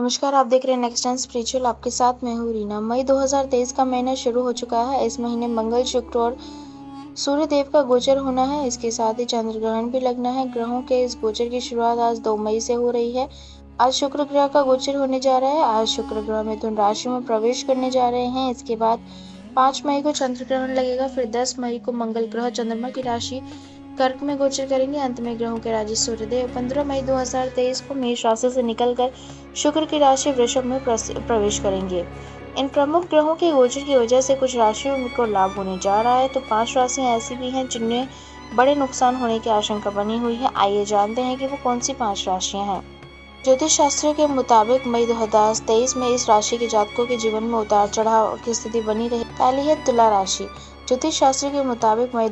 नमस्कार, आप देख रहे हैं नेक्स्ट टाइम स्पिरिचुअल। आपके साथ मैं हूँ रीना। मई 2023 का महीना शुरू हो चुका है। इस महीने मंगल, शुक्र और सूर्य देव का गोचर होना है। इसके साथ ही चंद्र ग्रहण भी लगना है। ग्रहों के इस गोचर की शुरुआत आज 2 मई से हो रही है। आज शुक्र ग्रह का गोचर होने जा रहा है। आज शुक्र ग्रह मिथुन राशि में प्रवेश करने जा रहे हैं। इसके बाद 5 मई को चंद्र ग्रहण लगेगा। फिर 10 मई को मंगल ग्रह चंद्रमा की राशि कर्क में गोचर करेंगे। अंत में ग्रहों के राजू सूर्यदेव 15 मई 2023 को मेष राशि से निकलकर शुक्र की राशि वृषभ में प्रवेश करेंगे। इन प्रमुख ग्रहों के गोचर की वजह से कुछ राशियों को लाभ होने जा रहा है, तो 5 राशियां ऐसी भी हैं जिनमें बड़े नुकसान होने की आशंका बनी हुई है। आइए जानते हैं कि वो कौन सी 5 राशियां हैं। ज्योतिष शास्त्र के मुताबिक मई 2023 में इस राशि के जातकों के जीवन में उतार चढ़ाव की स्थिति बनी रही। पहली है तुला राशि। ज्योतिष शास्त्र के मुताबिक मई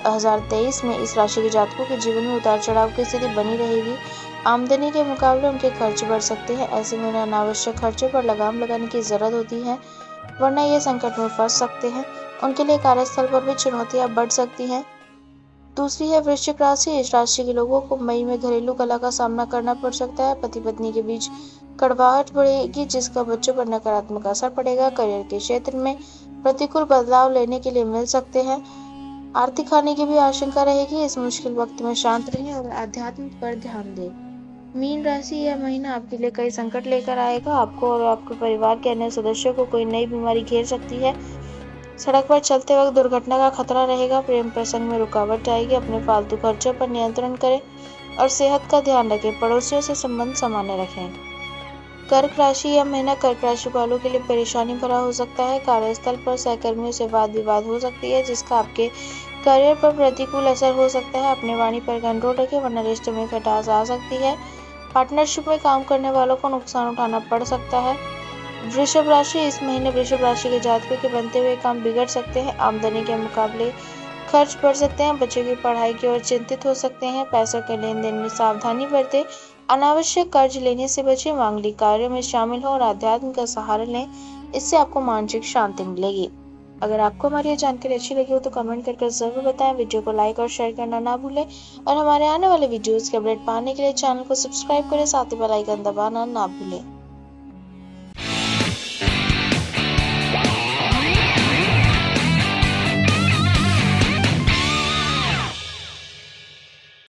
2023 में इस राशि के जातकों के जीवन में उतार चढ़ाव की स्थिति बनी रहेगी। आमदनी के मुकाबले उनके खर्च बढ़ सकते हैं। ऐसे में उन्हें अनावश्यक खर्चों पर लगाम लगाने की जरूरत होती है, वरना ये संकट में फंस सकते हैं। उनके लिए कार्यस्थल पर भी चुनौतियां बढ़ सकती हैं। दूसरी है वृश्चिक राशि। इस राशि के लोगों को मई में घरेलू कलह का सामना करना पड़ सकता है। पति पत्नी के बीच कड़वाहट बढ़ेगी, जिसका बच्चों पर नकारात्मक असर पड़ेगा। करियर के क्षेत्र में प्रतिकूल बदलाव लेने के लिए मिल सकते हैं। आर्थिक हानि की भी आशंका रहेगी। इस मुश्किल वक्त में शांत रहें और आध्यात्म पर ध्यान दें। मीन राशि। यह महीना आपके लिए कई संकट लेकर आएगा। आपको और आपके परिवार के अन्य सदस्यों को कोई नई बीमारी घेर सकती है। सड़क पर चलते वक्त दुर्घटना का खतरा रहेगा। प्रेम प्रसंग में रुकावट आएगी। अपने फालतू खर्चों पर नियंत्रण करें और सेहत का ध्यान रखें। पड़ोसियों से संबंध सामान्य रखें। कर्क राशि। यह महीना कर्क राशि वालों के लिए परेशानी भरा हो सकता है। कार्यस्थल पर सहकर्मियों से वाद विवाद हो सकती है, जिसका आपके करियर पर प्रतिकूल असर हो सकता है। अपने वाणी पर कंट्रोल रखें, वरना रिश्तों में खटास आ सकती है। पार्टनरशिप में काम करने वालों को नुकसान उठाना पड़ सकता है। वृषभ राशि। इस महीने वृषभ राशि के जातकों के बनते हुए काम बिगड़ सकते हैं। आमदनी के मुकाबले खर्च बढ़ सकते हैं। बच्चों की पढ़ाई की ओर चिंतित हो सकते हैं। पैसों के लेन देन में सावधानी बरतें। अनावश्यक कर्ज लेने से बचें। मांगलिक कार्यों में शामिल हो और आध्यात्म का सहारा लें। इससे आपको मानसिक शांति मिलेगी। अगर आपको हमारी ये जानकारी अच्छी लगी हो तो कमेंट करके जरूर बताएं। वीडियो को लाइक और शेयर करना ना भूलें और हमारे आने वाले वीडियोस के अपडेट पाने के लिए चैनल को सब्सक्राइब करें। साथ ही बेल आइकन दबाना ना भूलें।